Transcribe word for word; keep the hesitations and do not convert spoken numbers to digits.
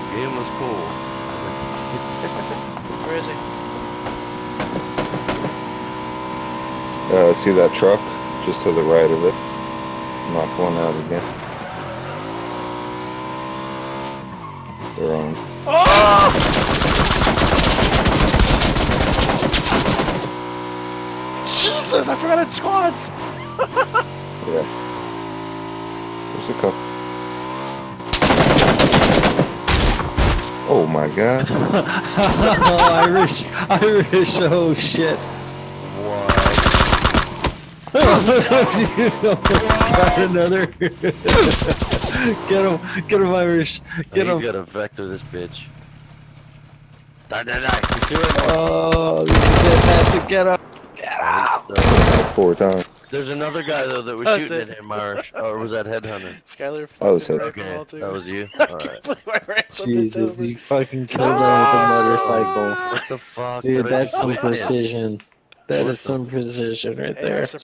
game was cool. Where is he? Uh, see that truck? Just to the right of it. Knock one out again. They're on. Oh! Jesus, I forgot it squads! Yeah. There's a couple. Oh my god. Oh, Irish, Irish, oh shit. What? You almost got another. Get him, get him, Irish. Get He's him. got a vector, this bitch. Die, die, die. He's doing it. Oh, this is fantastic. Get him. Get him. Four times. There's another guy, though, that was That's shooting it. at him, Irish. Or was that Headhunter? Skylar I was fucking hit. wrecked them Okay, all, too. that was you? I Alright. can't believe I ran something Jesus, over. you fucking killed him with a motorcycle. What the fuck? Dude, did I that's just some witness? precision. That is some precision right Hey, there. I'm